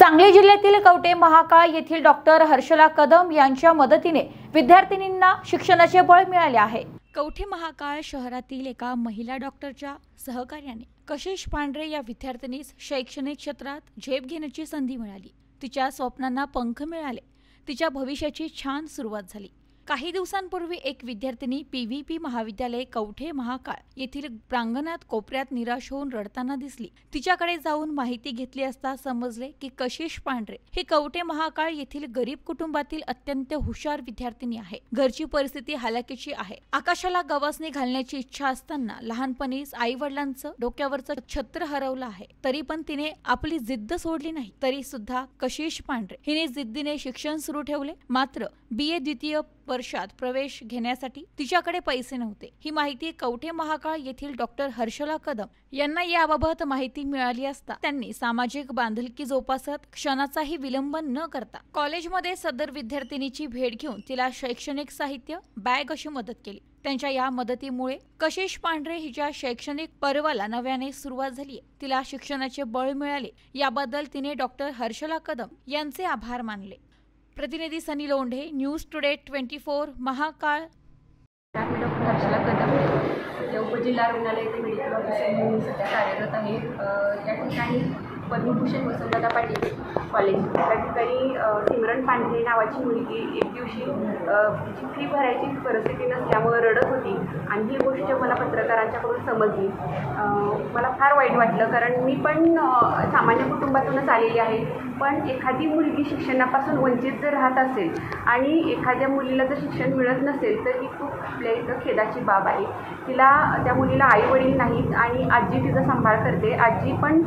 सांगली जिल्ह्यातील कवठे महाकाळ येथील डॉक्टर हर्षला कदम यांच्या मदतीने विद्यार्थिनींना शिक्षणाचे बळ मिळाले आहे। कवठे महाकाळ शहरातील एका महिला डॉक्टरच्या सहकार्याने कशिश पांढरे या विद्यार्थिनीस शैक्षणिक क्षेत्रात झेप घेण्याची संधी मिळाली। तिच्या स्वप्नांना पंख मिळाले। तिच्या भविष्याची छान सुरुवात झाली। काही दिवसांपूर्वी एक विद्यार्थिनी पीव्हीपी महाविद्यालय कवठे महाकाळ येथील प्रांगणात कोपऱ्यात निराश होऊन रडताना दिसली। तिच्याकडे जाऊन माहिती घेतली असता समजले की कशिश पांढरे हे कवठे महाकाळ येथील गरीब कुटुंबातील अत्यंत हुशार विद्यार्थिनी आहे। घरची परिस्थिती हालाकीची आहे। आकाशाला गवसणी घालण्याची इच्छा असताना लहानपणीच आई वडिलांचं डोक्यावरचं छत्र हरवलं आहे, तरी पण तिने आपली जिद्द सोडली नाही। तरी सुद्धा कशिश पांढरे हिने जिद्दीने शिक्षण सुरू ठेवले। मात्र BA द्वितीय वर्षात प्रवेश घेण्यासाठी तिच्याकडे पैसे नव्हते। ही माहिती कवठे महाकाळ येथील डॉक्टर हर्षला कदम यांना याबाबत माहिती मिळाली असता त्यांनी सामाजिक बांधिलकी जोपासत क्षणाचाही विलंब न करता कॉलेजमध्ये सदर विद्यार्थिनीची भेट घेऊन तिला शैक्षणिक साहित्य, बॅग अशी मदत केली। त्यांच्या या मदतीमुळे कशिश पांढरे हिच्या शैक्षणिक पर्वाला नव्याने सुरुवात झाली। तिला शिक्षणाचे बळ मिळाले, याबद्दल तिने डॉक्टर हर्षला कदम यांचे आभार मानले। प्रतिनिधी सनी लोंढे, न्यूज टुडे 24 महाकाळ। मी डॉक्टर हर्षला कदम या उपजिल्हा रुग्णालय येथे मेडिकल ऑफिसर म्हणून सध्या कार्यरत आहे। या ठिकाणी पद्मभूषण वसंतदादा पाटील कॉलेज त्या ठिकाणी सिमरन पांढरे नावाची मुलगी एक दिवशी तिची फी भरायची परिस्थिती नसल्यामुळे रडत होती आणि ही गोष्ट मला पत्रकारांच्याकडून समजली। मला फार वाईट वाटलं, कारण मी पण सामान्य कुटुंबातूनच आलेली आहे। पण एखादी मुलगी शिक्षणापासून वंचित जर राहत असेल आणि एखाद्या मुलीला जर शिक्षण मिळत नसेल तर ही खूप आपल्या इथं खेदाची बाब आहे। त्या मुलीला आई वडील नाहीत आणि आजी तिचा सांभाळ करते। आजी पण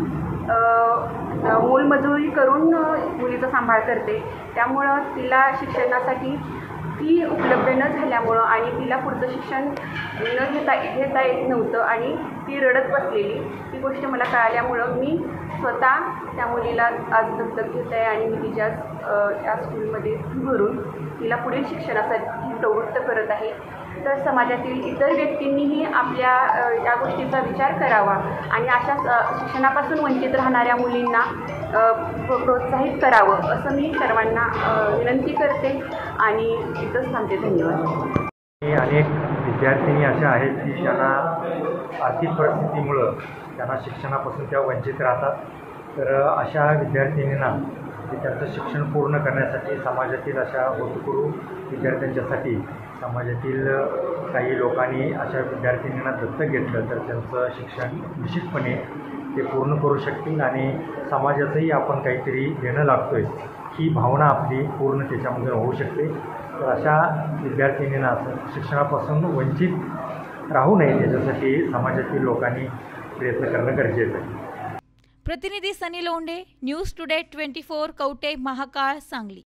मोलमजुरी करून मुलीचा सांभाळ करते। त्यामुळं तिला शिक्षणासाठी फी उपलब्ध न झाल्यामुळं आणि तिला पुढचं शिक्षण न घेता येत नव्हतं आणि ती रडत बसलेली, ही गोष्ट मला कळाल्यामुळं मी स्वतः त्या मुलीला आज दत्तक घेत आहे आणि मी तिच्या या स्कूलमध्ये भरून तिला पुढील शिक्षणासाठी प्रवृत्त करत आहे। तर समाजातील इतर व्यक्तींनीही आपल्या या गोष्टीचा विचार करावा आणि अशा शिक्षणापासून वंचित राहणाऱ्या मुलींना प्रोत्साहित करावं असं मी सर्वांना विनंती करते आणि इथंच थांबते। धन्यवाद। अनेक विद्यार्थिनी अशा आहेत की ज्यांना आर्थिक परिस्थितीमुळं त्यांना शिक्षणापासून त्या वंचित राहतात। तर अशा विद्यार्थिनींना त्यांचं शिक्षण पूर्ण करण्यासाठी समाजातील अशा होतकरू विद्यार्थ्यांच्यासाठी समाजातील काही लोकांनी अशा विद्यार्थिनींना दत्तक घेतलं तर त्यांचं शिक्षण निश्चितपणे ते पूर्ण करू शकतील आणि समाजाचंही आपण काहीतरी देणं लागतोय ही भावना आपली पूर्ण त्याच्यामध्ये होऊ शकते। तर अशा विद्यार्थिनींना शिक्षणापासून वंचित राहू नये याच्यासाठी समाजातील लोकांनी प्रयत्न करणं गरजेचं आहे। प्रतिनिधी सनी लोंढे, न्यूज टुडे 24 कवठे महाकाळ, सांगली।